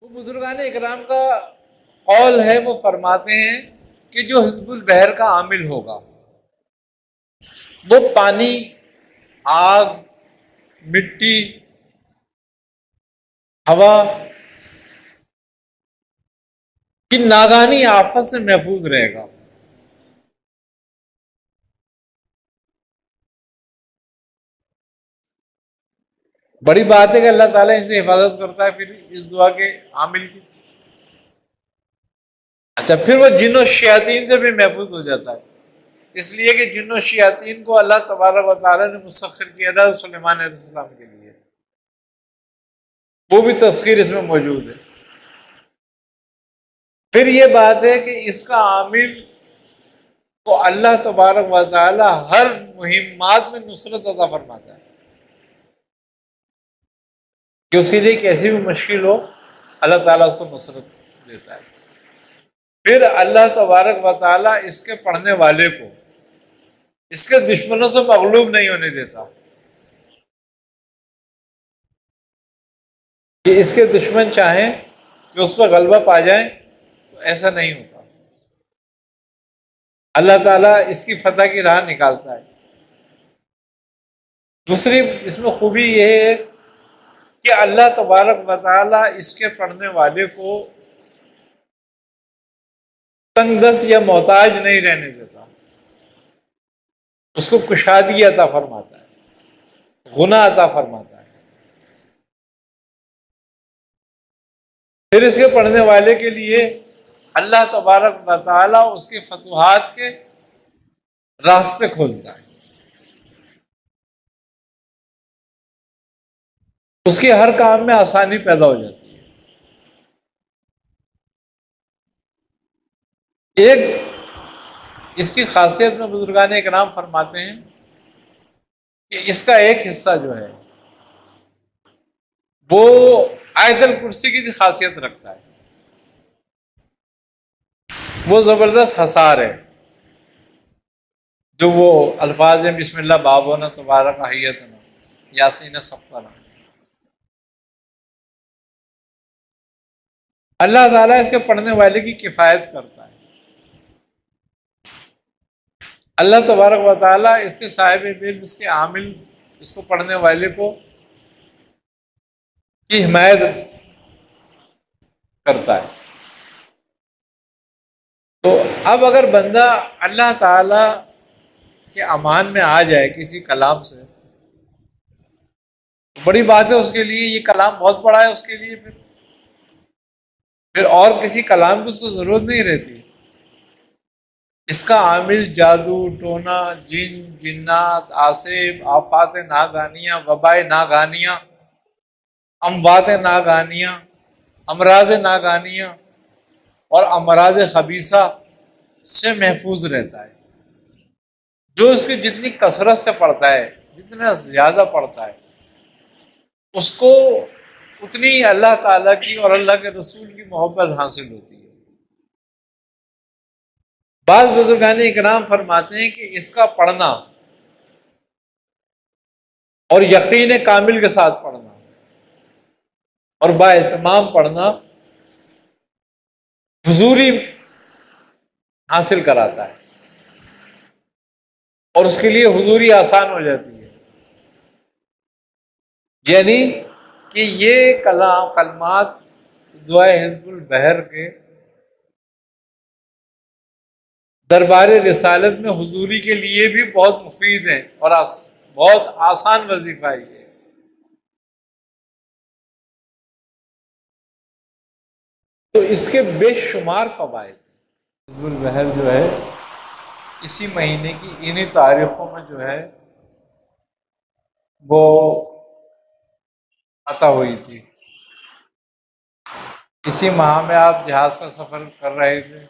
وہ بزرگان اکرام کا قول ہے، وہ فرماتے ہیں کہ جو حزب البحر کا عامل ہوگا وہ پانی، آگ، مٹی، ہوا کی ناگہانی آفت سے محفوظ رہے گا۔ بڑی بات ہے کہ اللہ تعالیٰ ان سے حفاظت کرتا ہے، پھر اس دعا کے عامل کی۔ اچھا، پھر وہ جن و شیاطین سے بھی محفوظ ہو جاتا ہے، اس لیے کہ جن و شیاطین کو اللہ تبارک و تعالیٰ نے مسخر کیا تھا سلیمان علیہ السلام کے لیے، وہ بھی تذکیر اس میں موجود ہے۔ پھر یہ بات ہے کہ اس کا عامل کو اللہ تبارک و تعالیٰ ہر مہمات میں نصرت عطا فرماتا ہے، کہ اس کے لیے کیسی بھی مشکل ہو اللہ تعالیٰ اس کو نصرت دیتا ہے۔ پھر اللہ تبارک و تعالیٰ اس کے پڑھنے والے کو اس کے دشمنوں سے مغلوب نہیں ہونے دیتا، کہ اس کے دشمن چاہیں کہ اس پر غلبہ پا جائیں تو ایسا نہیں ہوتا، اللہ تعالیٰ اس کی فتح کی راہ نکالتا ہے۔ دوسری اس میں خوبی یہ ہے کہ اللہ تبارک و تعالیٰ اس کے پڑھنے والے کو تنگ دست یا محتاج نہیں رہنے دیتا، اس کو کشادگی عطا فرماتا ہے، غنی عطا فرماتا ہے۔ پھر اس کے پڑھنے والے کے لیے اللہ تبارک و تعالیٰ اس کے فتوحات کے راستے کھولتا ہے، اس کے ہر کام میں آسانی پیدا ہو جاتی ہے۔ ایک اس کی خاصیت میں بزرگان اکرام فرماتے ہیں کہ اس کا ایک حصہ جو ہے وہ آیت الکرسی کی خاصیت رکھتا ہے، وہ زبردست حصار ہے، جو وہ الفاظ ہیں بسم اللہ بابونا تبارک حیتنا یاسین صفنا، اللہ تعالیٰ اس کے پڑھنے والے کی کفایت کرتا ہے۔ اللہ تبارک و تعالیٰ اس کے صاحب برد، اس کے عامل، اس کو پڑھنے والے کو کی حمایت کرتا ہے۔ تو اب اگر بندہ اللہ تعالیٰ کے امان میں آ جائے کسی کلام سے، بڑی بات ہے، اس کے لیے یہ کلام بہت بڑا ہے، اس کے لیے پھر اور کسی کلام کی اس کو ضرورت نہیں رہتی۔ اس کا عامل جادو، ٹونا، جن، جنات، آصف، آفات ناگانیاں، وبائے ناگانیاں، اموات ناگانیاں، امراض ناگانیاں اور امراض خبیثہ سے محفوظ رہتا ہے۔ جو اس کی جتنی کثرت سے پڑھتا ہے، جتنا زیادہ پڑھتا ہے، اس کو اتنی اللہ تعالیٰ کی اور اللہ کے رسول کی محبت حاصل ہوتی ہے۔ بعض بزرگان اکرام فرماتے ہیں کہ اس کا پڑھنا اور یقین کامل کے ساتھ پڑھنا اور با اہتمام پڑھنا حضوری حاصل کراتا ہے، اور اس کے لیے حضوری آسان ہو جاتی ہے۔ یعنی کہ یہ کلمات دعائے حزب البحر کے دربار رسالت میں حضوری کے لیے بھی بہت مفید ہیں اور بہت آسان وظیفہ ہے۔ تو اس کے بے شمار فوائد۔ حزب البحر جو ہے اسی مہینے کی انہی تاریخوں میں جو ہے وہ عطا ہوئی تھی۔ اسی ماہ میں آپ جہاز کا سفر کر رہے تھے،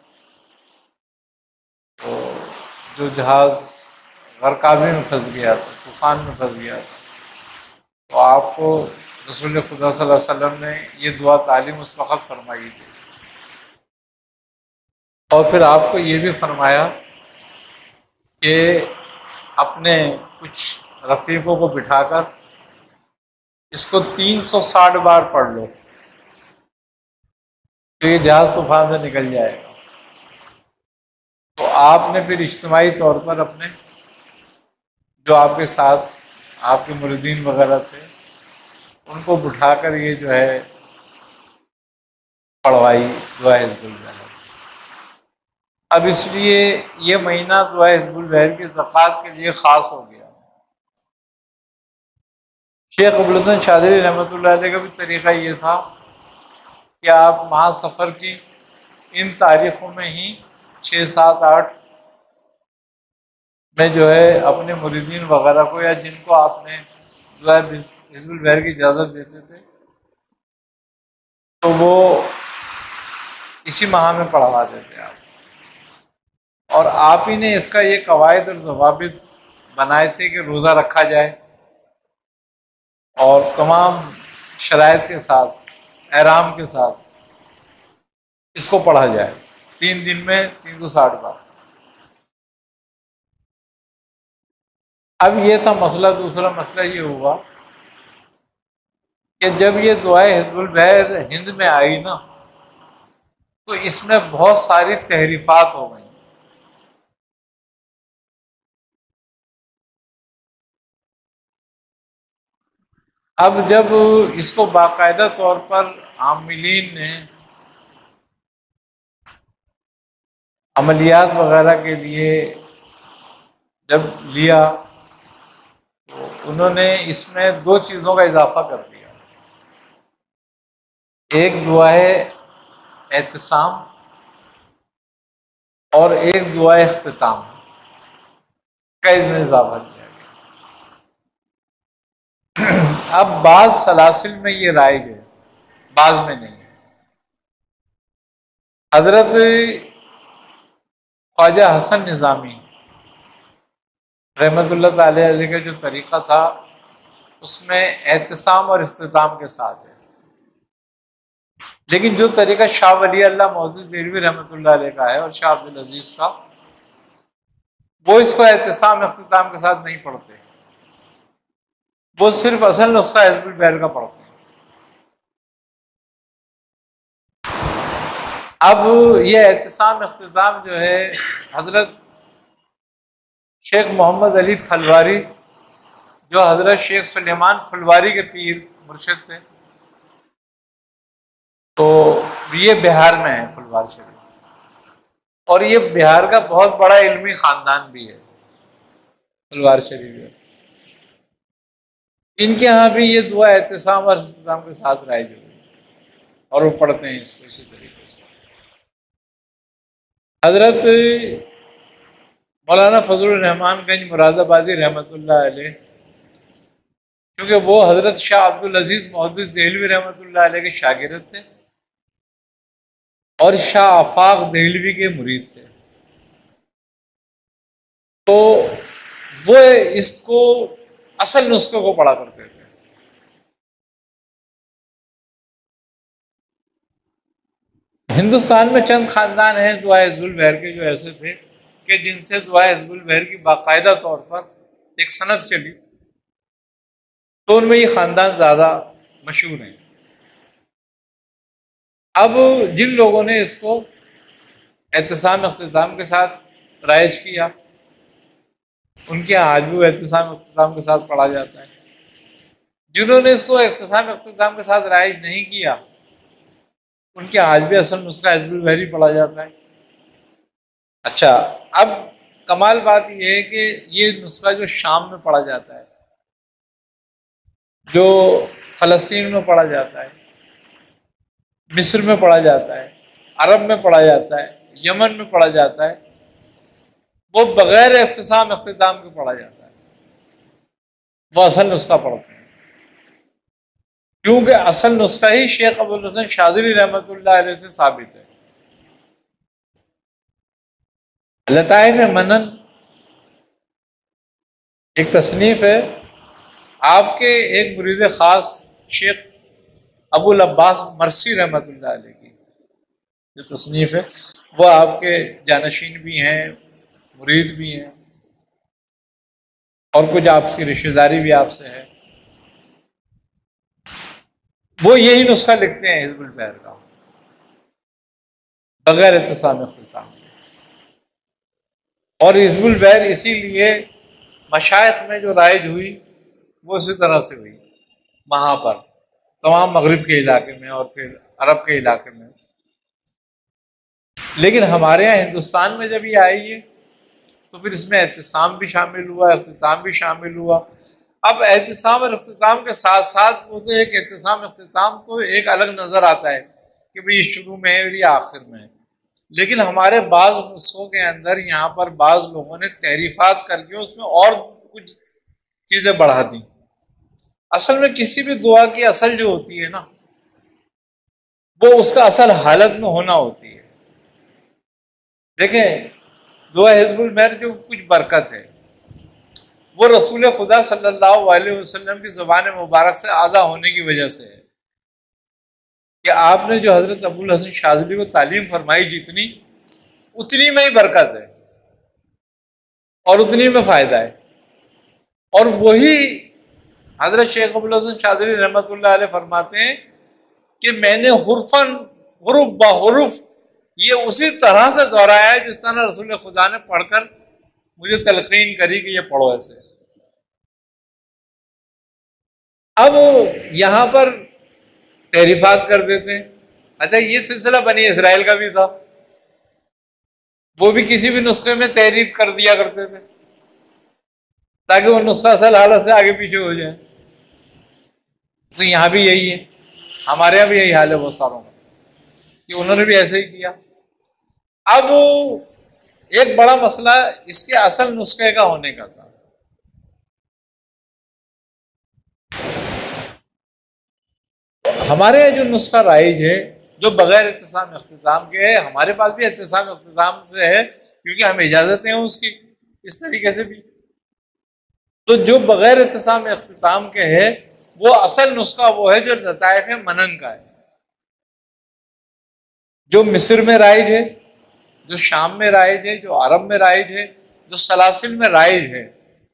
تو جو جہاز غرقابی میں پھنس گیا تھا، طوفان میں پھنس گیا تھا، تو آپ کو رسول خدا صلی اللہ علیہ وسلم نے یہ دعا تعلیم اس وقت فرمائی تھی، اور پھر آپ کو یہ بھی فرمایا کہ اپنے کچھ رفیقوں کو بٹھا کر اس کو 360 بار پڑھ لو، یہ جہاز طوفان سے نکل جائے گا۔ تو آپ نے پھر اجتماعی طور پر اپنے جو آپ کے ساتھ آپ کے مریدین وغیرہ تھے ان کو بٹھا کر یہ جو ہے پڑھوائی دعا حزب البحر۔ اب اس لیے یہ مہینہ دعا حزب البحر کی زکوٰۃ کے لیے خاص ہو گیا۔ شیخ ابوالحسن شاذلی رحمۃ اللہ علیہ کا بھی طریقہ یہ تھا کہ آپ ماہ سفر کی ان تاریخوں میں ہی 6، 7، 8 میں جو ہے اپنے مریدین وغیرہ کو یا جن کو آپ نے دعا حزب البحر کی اجازت دیتے تھے تو وہ اسی ماہ میں پڑھوا دیتے آپ۔ اور آپ ہی نے اس کا یہ قواعد اور ضوابط بنائے تھے کہ روزہ رکھا جائے اور تمام شرائط کے ساتھ احرام کے ساتھ اس کو پڑھا جائے 3 دن میں 360 بار۔ اب یہ تھا مسئلہ۔ دوسرا مسئلہ یہ ہوا کہ جب یہ دعائے حزب البحر ہند میں آئی نا تو اس میں بہت ساری تحریفات ہو گئیں۔ اب جب اس کو باقاعدہ طور پر عاملین نے عملیات وغیرہ کے لیے جب لیا تو انہوں نے اس میں 2 چیزوں کا اضافہ کر دیا۔ ایک دعا ہے اعتصام اور ایک دعا اختتام کا اس میں اضافہ کیا گیا۔ اب بعض سلاسل میں یہ رائج ہے، بعض میں نہیں ہے۔ حضرت خواجہ حسن نظامی رحمۃ اللہ تعالی علیہ کا جو طریقہ تھا اس میں اعتصام اور اختتام کے ساتھ ہے، لیکن جو طریقہ شاہ ولی اللہ محدث دہلوی رحمۃ اللہ علیہ کا ہے اور شاہ عبد العزیز کا، وہ اس کو اعتصام اختتام کے ساتھ نہیں پڑھتے، وہ صرف اصل نسخہ حزب البحر کا پڑھتے ہیں۔ اب یہ اعتصام اختتام جو ہے حضرت شیخ محمد علی پھلواری جو حضرت شیخ سلیمان پھلواری کے پیر مرشد تھے، تو یہ بہار میں ہے پھلوار شریف، اور یہ بہار کا بہت بڑا علمی خاندان بھی ہے پھلوار شریف ہے۔ ان کے ہاں بھی یہ دعا اعتصام اور اختتام کے ساتھ رائج ہوئی اور وہ پڑھتے ہیں اس کو اسی طریقے سے۔ حضرت مولانا فضل الرحمان گنج مراد آبادی رحمۃ اللہ علیہ، کیونکہ وہ حضرت شاہ عبد العزیز محدث دہلوی رحمۃ اللہ علیہ کے شاگرد تھے اور شاہ آفاق دہلوی کے مرید تھے، تو وہ اس کو اصل نسخے کو پڑھا کرتے تھے۔ ہندوستان میں چند خاندان ہیں دعا حزب البحر کے جو ایسے تھے کہ جن سے دعا حزب البحر کی باقاعدہ طور پر ایک سند چلی، تو ان میں یہ خاندان زیادہ مشہور ہیں۔ اب جن لوگوں نے اس کو اعتصام اختتام کے ساتھ رائج کیا ان کے آج بھی اعتصام اختتام کے ساتھ پڑھا جاتا ہے۔ جنہوں نے اس کو اعتصام اختتام کے ساتھ رائج نہیں کیا ان کے آج بھی اصل نسخہ حزب البحر ہی پڑھا جاتا ہے۔ اچھا، اب کمال بات یہ ہے کہ یہ نسخہ جو شام میں پڑھا جاتا ہے، جو فلسطین میں پڑھا جاتا ہے، مصر میں پڑھا جاتا ہے، عرب میں پڑھا جاتا ہے، یمن میں پڑھا جاتا ہے، وہ بغیر اعتصام اختتام کے پڑھا جاتا ہے، وہ اصل نسخہ پڑھتے ہیں، کیونکہ اصل نسخہ ہی شیخ ابوالحسن شاذلی رحمۃ اللہ علیہ سے ثابت ہے۔ لطائف منن ایک تصنیف ہے آپ کے ایک مرید خاص شیخ ابو العباس مرسی رحمۃ اللہ علیہ کی جو تصنیف ہے، وہ آپ کے جانشین بھی ہیں، مرید بھی ہیں، اور کچھ آپ کی رشتہ داری بھی آپ سے ہے۔ وہ یہی نسخہ لکھتے ہیں حزب البحر کا۔ بغیر اعتصام اختتام. اور حزب البحر اسی لیے مشائخ میں جو رائج ہوئی وہ اسی طرح سے ہوئی وہاں پر تمام مغرب کے علاقے میں اور پھر عرب کے علاقے میں. لیکن ہمارے یہاں ہندوستان میں جب یہ آئی ہے تو پھر اس میں اعتصام بھی شامل ہوا، اختتام بھی شامل ہوا. اب اعتصام اور اختتام کے ساتھ ساتھ وہ تو ایک اعتصام اختتام تو ایک الگ نظر آتا ہے کہ بھئی یہ شروع میں ہے اور یہ آخر میں ہے. لیکن ہمارے بعض نسخوں کے اندر یہاں پر بعض لوگوں نے تحریفات کر کے اس میں اور کچھ چیزیں بڑھا دیں. اصل میں کسی بھی دعا کی اصل جو ہوتی ہے نا وہ اس کا اصل حالت میں ہونا ہوتی ہے. دیکھیں دعا حزب المحر جو کچھ برکت ہے وہ رسول خدا صلی اللہ علیہ وسلم کی زبان مبارک سے اعلیٰ ہونے کی وجہ سے ہے کہ آپ نے جو حضرت ابو الحسن شاذلی کو تعلیم فرمائی جتنی اتنی میں ہی برکت ہے اور اتنی میں فائدہ ہے. اور وہی حضرت شیخ ابو الحسن شاذلی رحمۃ اللہ علیہ فرماتے ہیں کہ میں نے حرفاً حرف بحرف یہ اسی طرح سے دہرایا ہے جس طرح رسول خدا نے پڑھ کر مجھے تلقین کری کہ یہ پڑھو ایسے. اب یہاں پر تحریفات کر دیتے ہیں. اچھا یہ سلسلہ بنی اسرائیل کا بھی تھا، وہ بھی کسی بھی نسخے میں تحریف کر دیا کرتے تھے تاکہ وہ نسخہ اصل حالت سے آگے پیچھے ہو جائے. تو یہاں بھی یہی ہے، ہمارے یہاں بھی یہی حال ہے بہت ساروں کا کہ انہوں نے بھی ایسے ہی کیا. اب ایک بڑا مسئلہ اس کے اصل نسخے کا ہونے کا تھا. ہمارے یہاں جو نسخہ رائج ہے جو بغیر اعتصام اختتام کے ہے، ہمارے پاس بھی اعتصام اختتام سے ہے کیونکہ ہمیں اجازتیں ہیں اس کی اس طریقے سے بھی. تو جو بغیر اعتصام اختتام کے ہے وہ اصل نسخہ وہ ہے جو لطائف منن کا ہے، جو مصر میں رائج ہے، جو شام میں رائج ہے، جو عرب میں رائج ہے، جو سلاسل میں رائج ہے،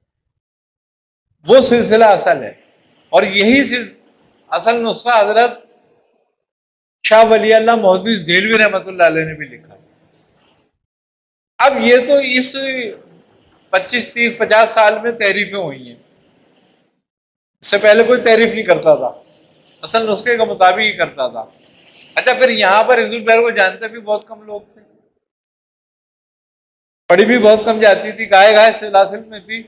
وہ سلسلہ اصل ہے. اور یہی اصل نسخہ حضرت شاہ ولی اللہ محدث دہلوی رحمۃ اللہ علیہ نے بھی لکھا. اب یہ تو اس 25-30-50 سال میں تحریفیں ہوئی ہیں، اس سے پہلے کوئی تحریف نہیں کرتا تھا، اصل نسخے کے مطابق ہی کرتا تھا. اچھا پھر یہاں پر حزب البحر کو جانتے بھی بہت کم لوگ تھے، پڑھی بھی بہت کم جاتی تھی، گائے گائے سلاسل میں تھی.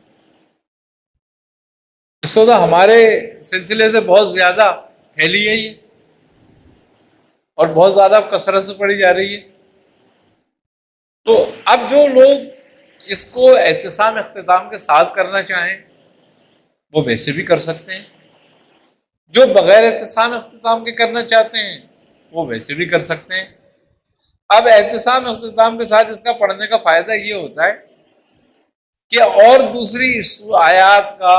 اس کو تو ہمارے سلسلے سے بہت زیادہ پھیلی ہے یہ اور بہت زیادہ کثرت سے پڑھی جا رہی ہے. تو اب جو لوگ اس کو اعتصام اختتام کے ساتھ کرنا چاہیں وہ ویسے بھی کر سکتے ہیں، جو بغیر اعتصام اختتام کے کرنا چاہتے ہیں وہ ویسے بھی کر سکتے ہیں. اب اعتصام اختتام کے ساتھ اس کا پڑھنے کا فائدہ یہ ہوتا ہے کہ اور دوسری آیات کا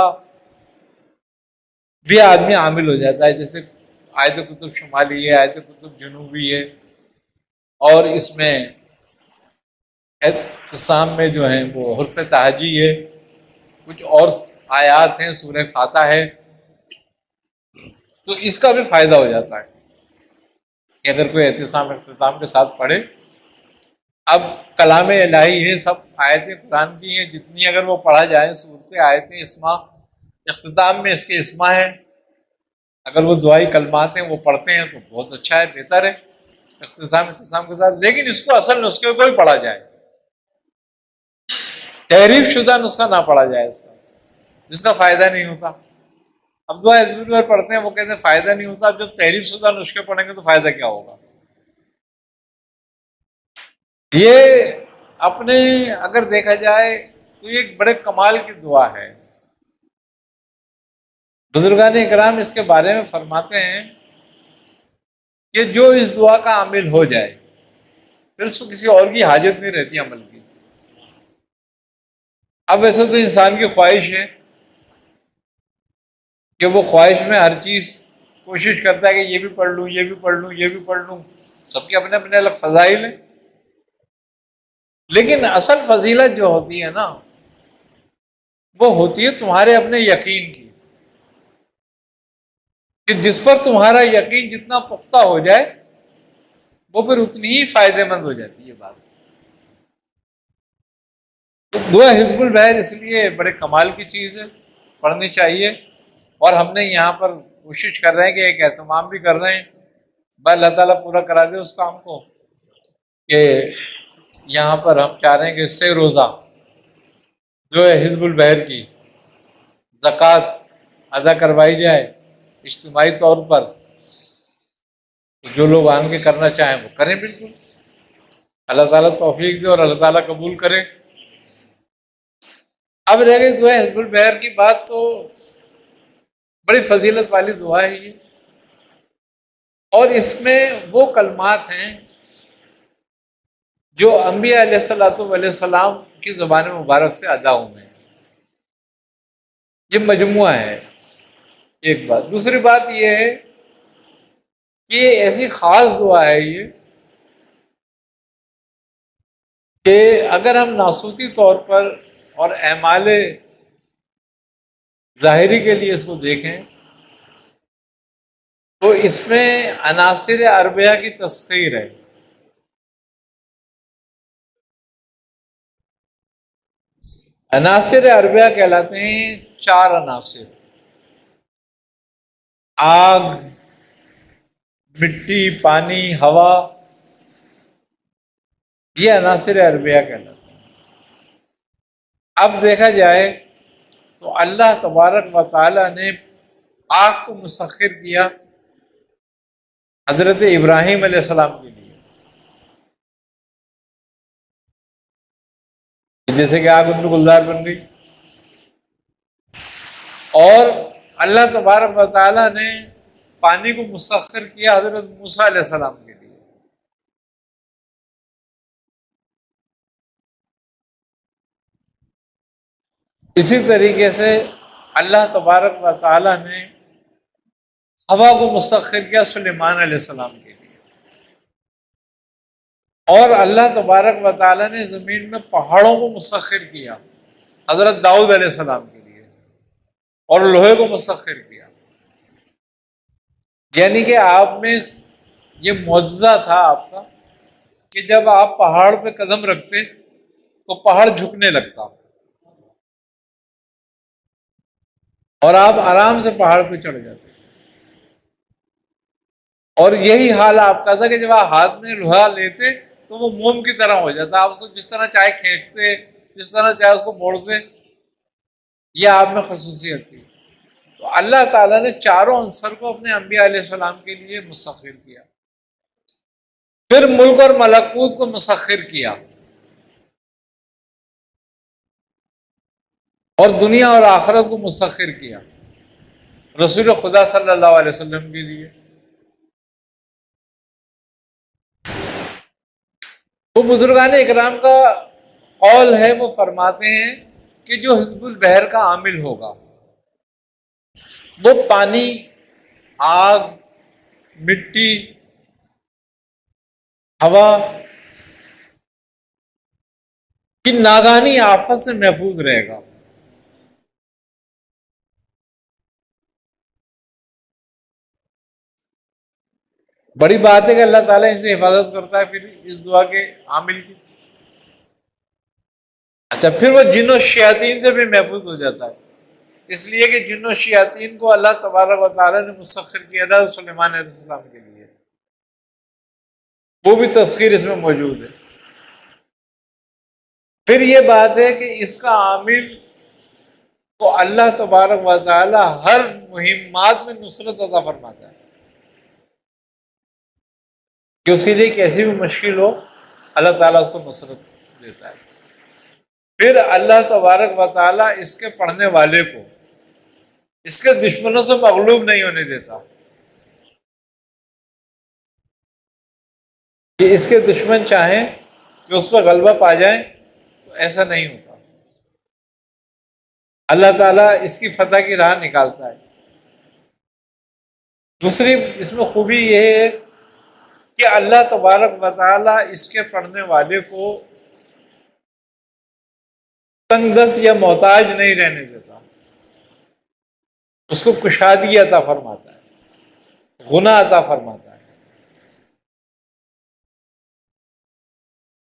بھی آدمی عامل ہو جاتا ہے، جیسے آیت کتب شمالی ہے، آیت کتب جنوبی ہے، اور اس میں اعتصام میں جو ہیں وہ حرف تہجی ہے، کچھ اور آیات ہیں، سورہ فاتحہ ہے. تو اس کا بھی فائدہ ہو جاتا ہے کہ اگر کوئی اعتصام اختتام کے ساتھ پڑھے. اب کلام الہی ہے، سب آیتیں قرآن کی ہیں، جتنی اگر وہ پڑھا جائیں صورتیں آیتیں اسما اختتام میں اس کے اسما ہیں، اگر وہ دعائی کلمات ہیں وہ پڑھتے ہیں تو بہت اچھا ہے، بہتر ہے اختتام کے ساتھ. لیکن اس کو اصل نسخے کو ہی پڑھا جائے، تحریف شدہ نسخہ نہ پڑھا جائے اس کا، جس کا فائدہ نہیں ہوتا. اب دعا حزب البحر پڑھتے ہیں وہ کہتے ہیں فائدہ نہیں ہوتا، اب جب تحریف شدہ نسخے پڑھیں گے تو فائدہ کیا ہوگا. یہ اپنے اگر دیکھا جائے تو یہ ایک بڑے کمال کی دعا ہے. بزرگان اکرام اس کے بارے میں فرماتے ہیں کہ جو اس دعا کا عامل ہو جائے پھر اس کو کسی اور کی حاجت نہیں رہتی عمل کی. اب ویسے تو انسان کی خواہش ہے کہ وہ خواہش میں ہر چیز کوشش کرتا ہے کہ یہ بھی پڑھ لوں، یہ بھی پڑھ لوں، یہ بھی پڑھ لوں. سب کے اپنے اپنے الگ فضائل ہیں، لیکن اصل فضیلت جو ہوتی ہے نا وہ ہوتی ہے تمہارے اپنے یقین کی، کہ جس پر تمہارا یقین جتنا پختہ ہو جائے وہ پھر اتنی ہی فائدے مند ہو جاتی ہے یہ بات. تو دعا حزب البحر اس لیے بڑے کمال کی چیز ہے، پڑھنی چاہیے. اور ہم نے یہاں پر کوشش کر رہے ہیں کہ ایک اہتمام بھی کر رہے ہیں، بھائی اللہ تعالیٰ پورا کرا دے اس کام کو، کہ یہاں پر ہم چاہ رہے ہیں کہ 6 روزہ جو ہے حزب البحر کی زکوٰۃ ادا کروائی جائے اجتماعی طور پر. جو لوگ آن کے کرنا چاہیں وہ کریں، بالکل اللہ تعالیٰ توفیق دے اور اللہ تعالیٰ قبول کرے. اب رہ گئی دعا حزب البحر کی بات، تو بڑی فضیلت والی دعا ہے یہ، اور اس میں وہ کلمات ہیں جو انبیاء علیہ السلام کی زبان مبارک سے ادا ہوئے ہیں. یہ مجموعہ ہے ایک بات. دوسری بات یہ ہے کہ ایسی خاص دعا ہے یہ کہ اگر ہم ناسوتی طور پر اور اعمال ظاہری کے لیے اس کو دیکھیں تو اس میں عناصر اربعہ کی تذکیر ہے. عناصر اربعہ کہلاتے ہیں 4 عناصر: آگ، مٹی، پانی، ہوا. یہ عناصر اربعہ کہلاتے ہیں. اب دیکھا جائے تو اللہ تبارک و تعالی نے آگ کو مسخر کیا حضرت ابراہیم علیہ السلام کے لیے، جیسے کہ آگ ان میں گلزار بن گئی. اور اللہ تبارک و تعالی نے پانی کو مسخر کیا حضرت موسیٰ علیہ السلام کے لیے. اسی طریقے سے اللہ تبارک و تعالی نے ہوا کو مسخر کیا سلیمان علیہ السلام کے لیے. اور اللہ تبارک و تعالی نے زمین میں پہاڑوں کو مسخر کیا حضرت داؤد علیہ السلام کے لیے، اور لوہے کو مسخر کیا. یعنی کہ آپ میں یہ معجزہ تھا آپ کا کہ جب آپ پہاڑ پہ قدم رکھتے تو پہاڑ جھکنے لگتا اور آپ آرام سے پہاڑ پہ چڑھ جاتے. اور یہی حال آپ کا تھا کہ جب آپ ہاتھ میں لوہا لیتے تو وہ موم کی طرح ہو جاتا، آپ اس کو جس طرح چاہے کھینچتے، جس طرح چاہے اس کو موڑتے. یہ آپ میں خصوصیت تھی. تو اللہ تعالیٰ نے چاروں عنصر کو اپنے انبیاء علیہ السلام کے لیے مسخر کیا. پھر ملک اور ملکوت کو مسخر کیا، اور دنیا اور آخرت کو مسخر کیا رسول خدا صلی اللہ علیہ وسلم کے لیے. وہ بزرگان اکرام کا قول ہے، وہ فرماتے ہیں کہ جو حزب البحر کا عامل ہوگا وہ پانی، آگ، مٹی، ہوا کی ناگہانی آفت سے محفوظ رہے گا. بڑی بات ہے کہ اللہ تعالیٰ ان سے حفاظت کرتا ہے پھر اس دعا کے عامل کی. اچھا، پھر وہ جن و شیاطین سے بھی محفوظ ہو جاتا ہے، اس لیے کہ جن و شیاطین کو اللہ تبارک و تعالیٰ نے مسخر کیا تھا سلیمان علیہ السلام کے لیے. وہ بھی تذکیر اس میں موجود ہے. پھر یہ بات ہے کہ اس کا عامل کو اللہ تبارک و تعالی ہر مہمات میں نصرت عطا فرماتا ہے کہ اس کے لیے کیسی بھی مشکل ہو اللہ تعالیٰ اس کو نصرت دیتا ہے. پھر اللہ تبارک و تعالیٰ اس کے پڑھنے والے کو اس کے دشمنوں سے مغلوب نہیں ہونے دیتا کہ اس کے دشمن چاہیں کہ اس پر غلبہ پا جائیں، تو ایسا نہیں ہوتا. اللہ تعالیٰ اس کی فتح کی راہ نکالتا ہے. دوسری اس میں خوبی یہ ہے کہ اللہ تبارک و تعالیٰ اس کے پڑھنے والے کو تنگ دست یا محتاج نہیں رہنے دیتا، اس کو کشادگی عطا فرماتا ہے، غنیٰ عطا فرماتا ہے.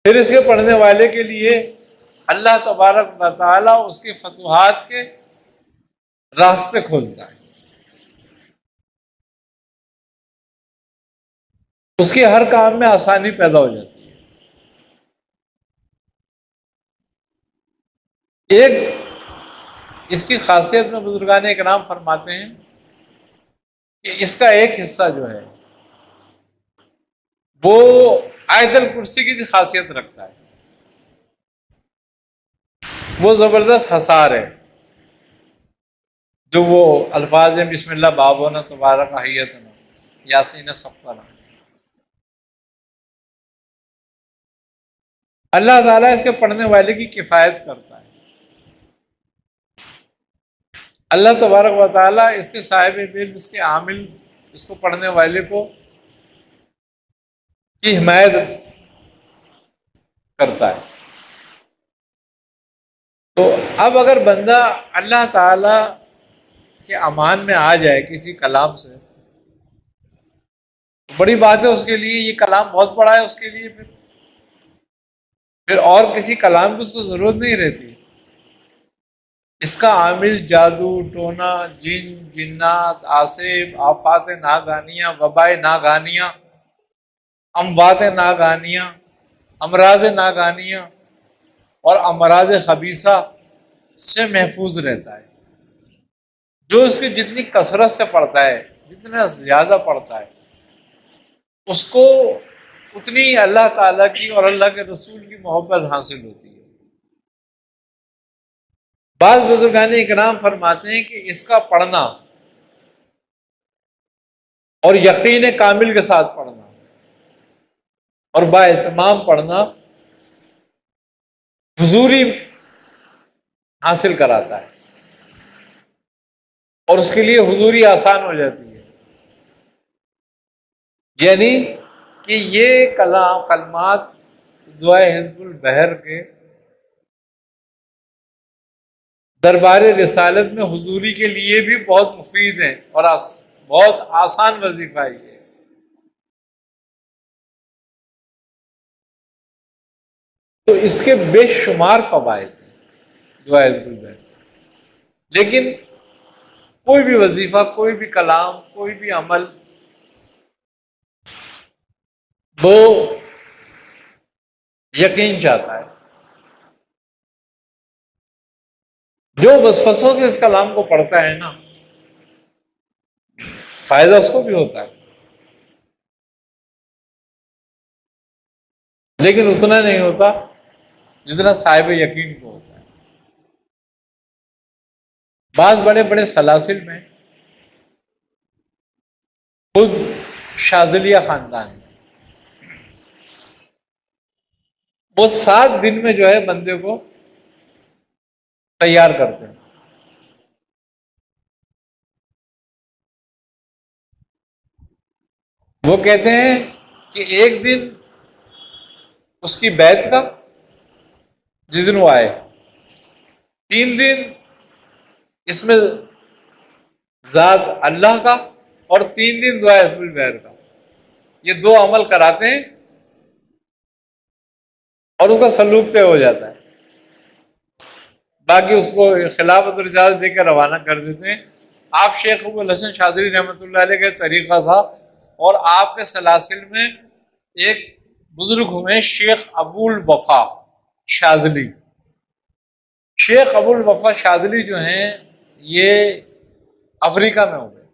پھر اس کے پڑھنے والے کے لیے اللہ تبارک و تعالیٰ اس کے فتوحات کے راستے کھولتا ہے، اس کے ہر کام میں آسانی پیدا ہو جاتی ہے۔ ایک اس کی خاصیت میں بزرگان اکرام فرماتے ہیں کہ اس کا ایک حصہ جو ہے وہ آیت الکرسی کی جو خاصیت رکھتا ہے، وہ زبردست حصار ہے، جو وہ الفاظ ہیں بسم اللہ بابونا تبارک حیتنا یاسین صفنا۔ اللہ تعالیٰ اس کے پڑھنے والے کی کفایت کرتا ہے، اللہ تبارک و تعالیٰ اس کے صاحب برد، اس کے عامل، اس کو پڑھنے والے کو کی حمایت کرتا ہے۔ تو اب اگر بندہ اللہ تعالیٰ کے امان میں آ جائے کسی کلام سے، بڑی بات ہے اس کے لیے، یہ کلام بہت بڑا ہے اس کے لیے، پھر اور کسی کلام کی اس کو ضرورت نہیں رہتی۔ اس کا عامل جادو ٹونا، جن جنات، آصف، آفات ناگانیاں، وبائے ناگانیاں، اموات ناگانیاں، امراض ناگانیاں اور امراض خبیثہ سے محفوظ رہتا ہے۔ جو اس کی جتنی کثرت سے پڑھتا ہے، جتنا زیادہ پڑھتا ہے، اس کو اتنی اللہ تعالیٰ کی اور اللہ کے رسول کی محبت حاصل ہوتی ہے۔ بعض بزرگان اکرام فرماتے ہیں کہ اس کا پڑھنا اور یقین کامل کے ساتھ پڑھنا اور با اہتمام پڑھنا حضوری حاصل کراتا ہے، اور اس کے لیے حضوری آسان ہو جاتی ہے۔ یعنی کہ یہ کلمات دعائے حزب البحر کے دربار رسالت میں حضوری کے لیے بھی بہت مفید ہیں اور بہت آسان وظیفہ یہ ہے۔ تو اس کے بے شمار فوائد ہیں دعائے حزب البحر، لیکن کوئی بھی وظیفہ، کوئی بھی کلام، کوئی بھی عمل وہ یقین چاہتا ہے۔ جو وسوسوں سے اس کلام کو پڑھتا ہے نا، فائدہ اس کو بھی ہوتا ہے، لیکن اتنا نہیں ہوتا جتنا صاحب یقین کو ہوتا ہے۔ بعض بڑے بڑے سلاسل میں، خود شاذلیہ خاندان میں، وہ 7 دن میں جو ہے بندے کو تیار کرتے ہیں۔ وہ کہتے ہیں کہ ایک دن اس کی بیعت کا، جس دن وہ آئے، 3 دن اس میں ذات اللہ کا، اور 3 دن دعا حزب البحر کا، یہ 2 عمل کراتے ہیں اور اس کا سلوک طے ہو جاتا ہے۔ باقی اس کو خلافت اور اجازت دے کے روانہ کر دیتے ہیں۔ آپ شیخ ابو الحسن شاذلی رحمۃ اللہ علیہ کا طریقہ تھا، اور آپ کے سلاسل میں ایک بزرگ ہوئے شیخ ابو الوفا شاذلی۔ شیخ ابو الوفا شاذلی جو ہیں یہ افریقہ میں ہو گئے۔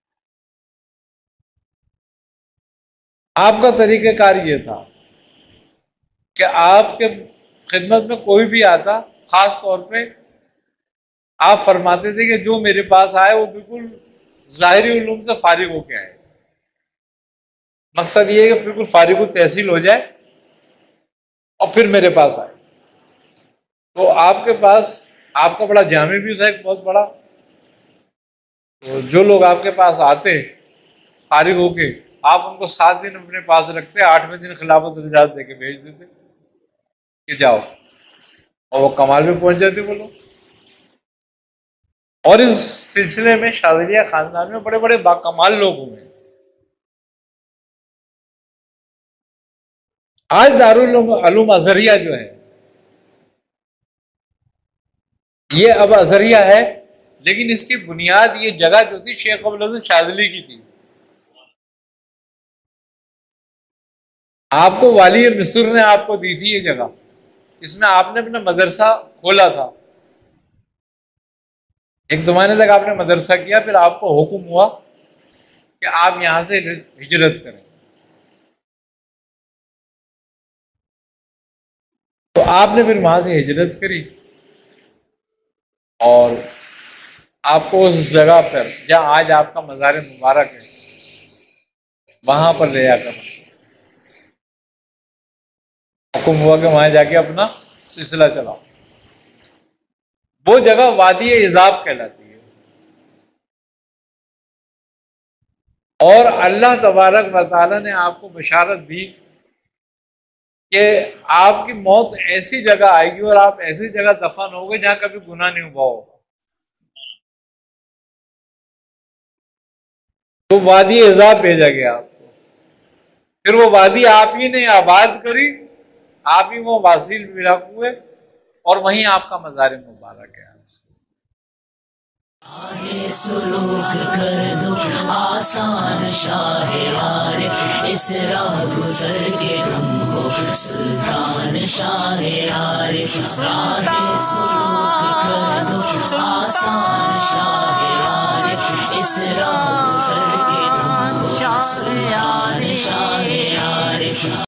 آپ کا طریقہ کار یہ تھا کہ آپ کے خدمت میں کوئی بھی آتا، خاص طور پہ آپ فرماتے تھے کہ جو میرے پاس آئے وہ بالکل ظاہری علوم سے فارغ ہو کے آئے۔ مقصد یہ ہے کہ بالکل فارغ التحصیل ہو جائے اور پھر میرے پاس آئے۔ تو آپ کے پاس، آپ کا بڑا جامع بھی تھا ایک بہت بڑا، تو جو لوگ آپ کے پاس آتے فارغ ہو کے، آپ ان کو 7 دن اپنے پاس رکھتے، 8ویں دن خلافت اور اجازت دے کے بھیج دیتے کہ جاؤ، اور وہ کمال میں پہنچ جاتے وہ لوگ۔ اور اس سلسلے میں شاذلیہ خاندان میں بڑے بڑے باکمال لوگ ہوئے ہیں۔ آج دارالعلوم ازہریہ جو ہے یہ اب ازہریہ ہے، لیکن اس کی بنیاد یہ جگہ جو تھی شیخ ابوالحسن شاذلی کی تھی. آپ کو والی مصر نے آپ کو دی تھی یہ جگہ، اس میں آپ نے اپنا مدرسہ کھولا تھا. ایک زمانے تک آپ نے مدرسہ کیا، پھر آپ کو حکم ہوا کہ آپ یہاں سے ہجرت کریں. تو آپ نے پھر وہاں سے ہجرت کری اور آپ کو اس جگہ پر جہاں آج آپ کا مزار مبارک ہے وہاں پر لے جا کر حکم ہوا کہ وہاں جا کے اپنا سلسلہ چلاؤ. وہ جگہ وادی عذاب کہلاتی ہے. اور اللہ تبارک و تعالیٰ نے آپ کو بشارت دی کہ آپ کی موت ایسی جگہ آئے گی اور آپ ایسی جگہ دفن ہو گے جہاں کبھی گناہ نہیں ہوا ہوگا. تو وادی عذاب بھیجا گیا آپ کو. پھر وہ وادی آپ ہی نے آباد کری، آپ ہی وہ واصل ملا ہوئے، اور وہیں آپ کا مزار مبارک ہے. سلوک کر دو آسان شاہ عارف، اس راہ گزر کے تم ہو سلطان شاہ عارف. راہ سلوک کر دو آسان شاہ عارف، اس راہ گزر کے تم ہو سلطان شاہ عارف.